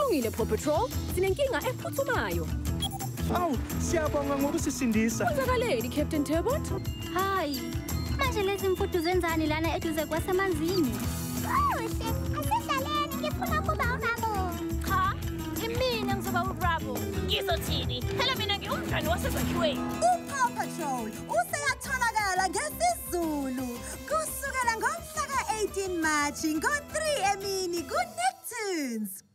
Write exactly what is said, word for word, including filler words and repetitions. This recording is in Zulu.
Kulungile Paw Patrol, sinenkinga ephuthumayo. Awu, siyabonga ngokusisindisa. Kwenzakaleni Captain Turbot? Hayi, manje lezi mfudu zenzani lana eduze kwasemanzini? Kuhle, asidlaleni ngifuna ukuba uRubble. Cha, imina ngizoba uRubble. Ngizothini? Phela mina ngiwumdlali wasezakhiweni. U-Paw Patrol useyatholakala ngesiZulu kusukela ngomhla ka eighteen March ngo three emini ku-NickToons.